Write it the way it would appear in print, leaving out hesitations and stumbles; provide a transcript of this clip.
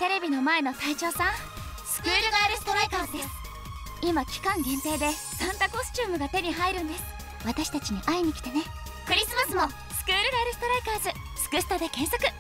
テレビの前の隊長さん、スクールガールストライカーズです。今期間限定でサンタコスチュームが手に入るんです。私たちに会いに来てね。クリスマスもスクールガールストライカーズスクスタで検索。